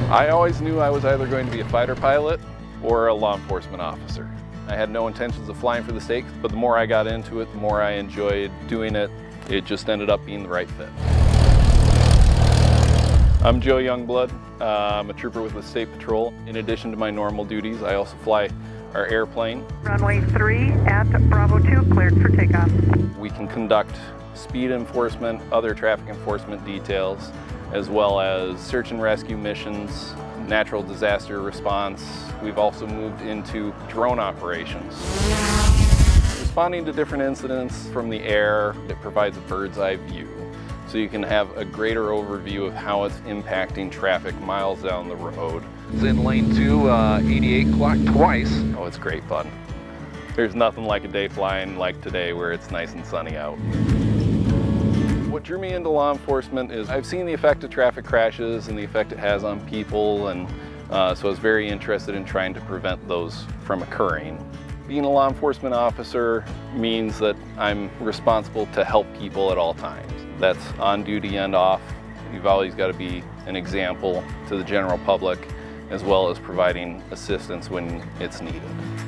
I always knew I was either going to be a fighter pilot or a law enforcement officer. I had no intentions of flying for the stakes, but the more I got into it, the more I enjoyed doing it. It just ended up being the right fit. I'm Joe Youngblood. I'm a trooper with the State Patrol. In addition to my normal duties, I also fly our airplane. Runway 3 at Bravo 2, cleared for takeoff. We can conduct speed enforcement, other traffic enforcement details, as well as search and rescue missions, natural disaster response. We've also moved into drone operations. Responding to different incidents from the air, it provides a bird's eye view. So you can have a greater overview of how it's impacting traffic miles down the road. It's in lane 2, 88 clock twice. Oh, it's great fun. There's nothing like a day flying like today where it's nice and sunny out. What drew me into law enforcement is I've seen the effect of traffic crashes and the effect it has on people, and so I was very interested in trying to prevent those from occurring. Being a law enforcement officer means that I'm responsible to help people at all times. That's on duty and off. You've always got to be an example to the general public, as well as providing assistance when it's needed.